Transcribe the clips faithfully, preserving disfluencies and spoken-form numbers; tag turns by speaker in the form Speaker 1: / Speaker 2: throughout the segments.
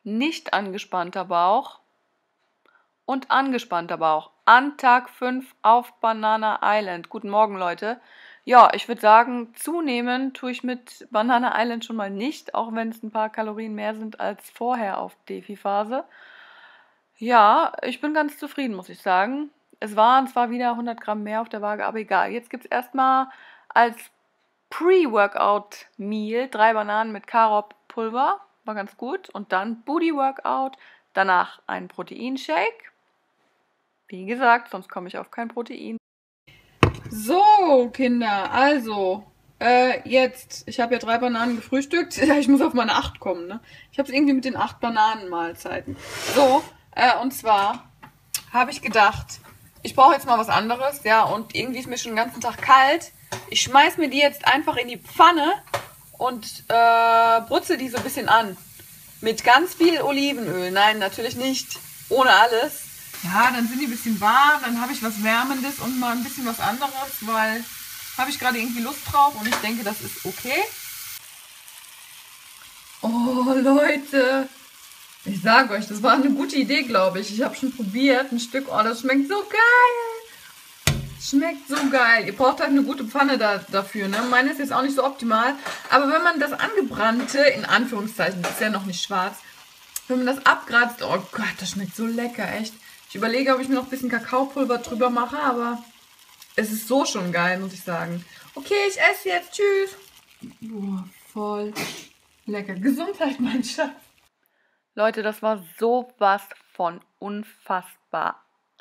Speaker 1: nicht angespannter Bauch und angespannter Bauch an Tag fünf auf Banana Island. Guten Morgen, Leute. Ja, ich würde sagen, zunehmen tue ich mit Banana Island schon mal nicht, auch wenn es ein paar Kalorien mehr sind als vorher auf Defi-Phase. Ja, ich bin ganz zufrieden, muss ich sagen. Es waren zwar wieder hundert Gramm mehr auf der Waage, aber egal. Jetzt gibt es erstmal als Pre-Workout-Meal drei Bananen mit Karob-Pulver. War ganz gut. Und dann Booty-Workout. Danach ein Proteinshake. Wie gesagt, sonst komme ich auf kein Protein. So, Kinder, also, äh, jetzt, ich habe ja drei Bananen gefrühstückt. Ich muss auf meine acht kommen, ne? Ich habe es irgendwie mit den acht Bananenmahlzeiten. So, äh, und zwar habe ich gedacht, ich brauche jetzt mal was anderes, ja, und irgendwie ist mir schon den ganzen Tag kalt. Ich schmeiß mir die jetzt einfach in die Pfanne und äh, brutzel die so ein bisschen an. Mit ganz viel Olivenöl. Nein, natürlich nicht. Ohne alles. Ja, dann sind die ein bisschen warm, dann habe ich was Wärmendes und mal ein bisschen was anderes, weil habe ich gerade irgendwie Lust drauf und ich denke, das ist okay. Oh, Leute. Ich sage euch, das war eine gute Idee, glaube ich. Ich habe schon probiert, ein Stück. Oh, das schmeckt so geil. Schmeckt so geil. Ihr braucht halt eine gute Pfanne da, dafür, ne? Meine ist jetzt auch nicht so optimal. Aber wenn man das angebrannte, in Anführungszeichen, das ist ja noch nicht schwarz, wenn man das abgratzt, oh Gott, das schmeckt so lecker, echt. Ich überlege, ob ich mir noch ein bisschen Kakaopulver drüber mache, aber es ist so schon geil, muss ich sagen. Okay, ich esse jetzt. Tschüss. Boah, voll lecker. Gesundheit, mein Schatz. Leute, das war sowas von unfassbar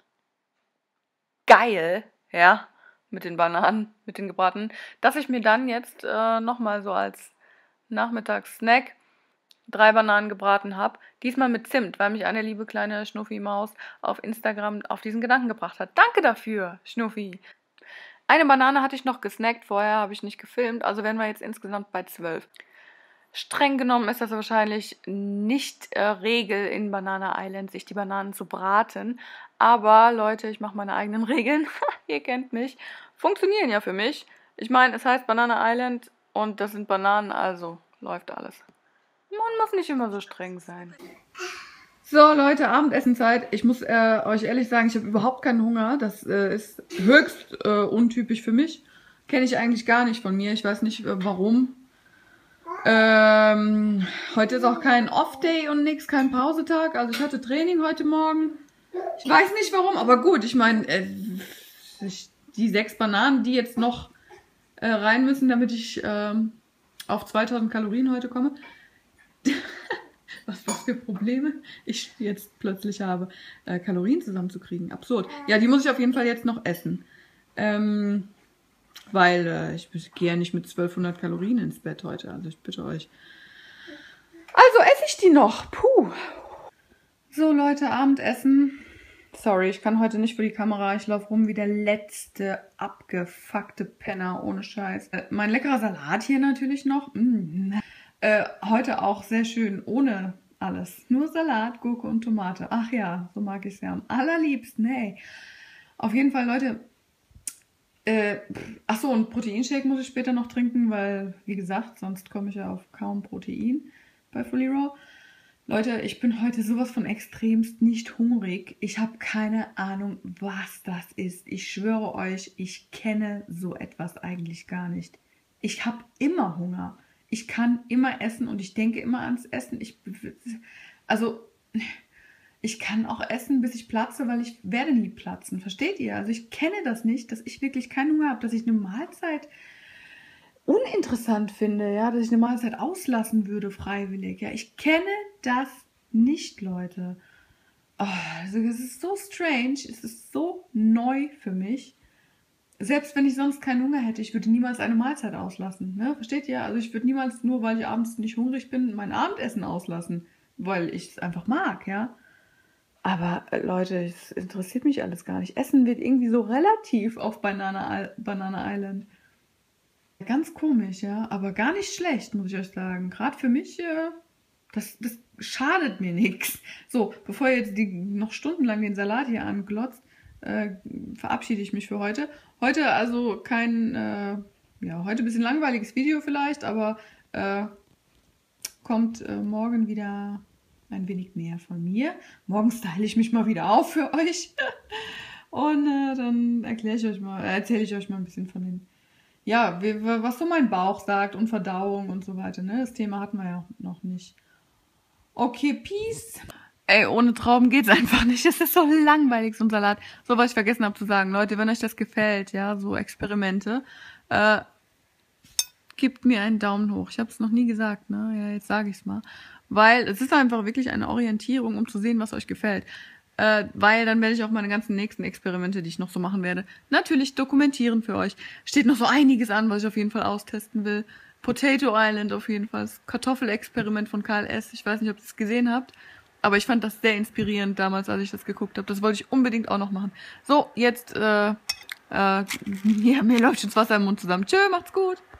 Speaker 1: geil, ja, mit den Bananen, mit den gebratenen, dass ich mir dann jetzt äh, nochmal so als Nachmittagssnack drei Bananen gebraten habe. Diesmal mit Zimt, weil mich eine liebe kleine Schnuffi-Maus auf Instagram auf diesen Gedanken gebracht hat. Danke dafür, Schnuffi. Eine Banane hatte ich noch gesnackt, vorher habe ich nicht gefilmt, also wären wir jetzt insgesamt bei zwölf. Streng genommen ist das wahrscheinlich nicht äh, Regel in Banana Island, sich die Bananen zu braten. Aber Leute, ich mache meine eigenen Regeln. Ihr kennt mich. Funktionieren ja für mich. Ich meine, es heißt Banana Island und das sind Bananen, also läuft alles. Man muss nicht immer so streng sein. So, Leute, Abendessenzeit. Ich muss äh, euch ehrlich sagen, ich habe überhaupt keinen Hunger. Das äh, ist höchst äh, untypisch für mich. Kenne ich eigentlich gar nicht von mir. Ich weiß nicht, äh, warum. Ähm, heute ist auch kein Off-Day und nix, kein Pausetag. Also ich hatte Training heute Morgen. Ich weiß nicht warum, aber gut. Ich meine, äh, die sechs Bananen, die jetzt noch äh, rein müssen, damit ich äh, auf zweitausend Kalorien heute komme. Was, was für Probleme ich jetzt plötzlich habe, äh, Kalorien zusammenzukriegen. Absurd. Ja, die muss ich auf jeden Fall jetzt noch essen. Ähm, weil äh, ich gehe ja nicht mit zwölfhundert Kalorien ins Bett heute. Also ich bitte euch. Also esse ich die noch. Puh. So Leute, Abendessen. Sorry, ich kann heute nicht für die Kamera. Ich laufe rum wie der letzte abgefuckte Penner. Ohne Scheiß. Äh, mein leckerer Salat hier natürlich noch. Mm. Äh, heute auch sehr schön, ohne alles. Nur Salat, Gurke und Tomate. Ach ja, so mag ich es ja am allerliebsten. Hey. Auf jeden Fall, Leute. Äh, achso, und Proteinshake muss ich später noch trinken, weil, wie gesagt, sonst komme ich ja auf kaum Protein bei Fully Raw. Leute, ich bin heute sowas von extremst nicht hungrig. Ich habe keine Ahnung, was das ist. Ich schwöre euch, ich kenne so etwas eigentlich gar nicht. Ich habe immer Hunger. Ich kann immer essen und ich denke immer ans Essen. Ich, also, ich kann auch essen, bis ich platze, weil ich werde nie platzen. Versteht ihr? Also ich kenne das nicht, dass ich wirklich keinen Hunger habe, dass ich eine Mahlzeit uninteressant finde, ja, dass ich eine Mahlzeit auslassen würde, freiwillig. Ja, ich kenne das nicht, Leute. Oh, also es ist so strange, es ist so neu für mich. Selbst wenn ich sonst keinen Hunger hätte, ich würde niemals eine Mahlzeit auslassen. Ne? Versteht ihr? Also ich würde niemals, nur weil ich abends nicht hungrig bin, mein Abendessen auslassen, weil ich es einfach mag, ja. Aber äh, Leute, es interessiert mich alles gar nicht. Essen wird irgendwie so relativ auf Banana, Banana Island. Ganz komisch, ja, aber gar nicht schlecht, muss ich euch sagen. Gerade für mich, äh, das, das schadet mir nichts. So, bevor ihr jetzt die, noch stundenlang den Salat hier anglotzt, äh, verabschiede ich mich für heute. Heute also kein, äh, ja, heute ein bisschen langweiliges Video vielleicht, aber äh, kommt äh, morgen wieder ein wenig näher von mir. Morgen style ich mich mal wieder auf für euch. Und äh, dann erkläre ich euch mal, äh, erzähle ich euch mal ein bisschen von den, ja, wie, was so mein Bauch sagt und Verdauung und so weiter. Ne? Das Thema hatten wir ja noch nicht. Okay, Peace. Ey, ohne Trauben geht's einfach nicht. Es ist so langweilig, so ein Salat. So, was ich vergessen habe zu sagen. Leute, wenn euch das gefällt, ja, so Experimente, äh, gebt mir einen Daumen hoch. Ich habe es noch nie gesagt, ne? Ja, jetzt sage ich es mal. Weil es ist einfach wirklich eine Orientierung, um zu sehen, was euch gefällt. Äh, weil dann werde ich auch meine ganzen nächsten Experimente, die ich noch so machen werde, natürlich dokumentieren für euch. Steht noch so einiges an, was ich auf jeden Fall austesten will. Potato Island auf jeden Fall. Das Kartoffelexperiment von K L S. Ich weiß nicht, ob ihr es gesehen habt. Aber ich fand das sehr inspirierend damals, als ich das geguckt habe. Das wollte ich unbedingt auch noch machen. So, jetzt, äh, äh, ja, mir läuft schon das Wasser im Mund zusammen. Tschö, macht's gut.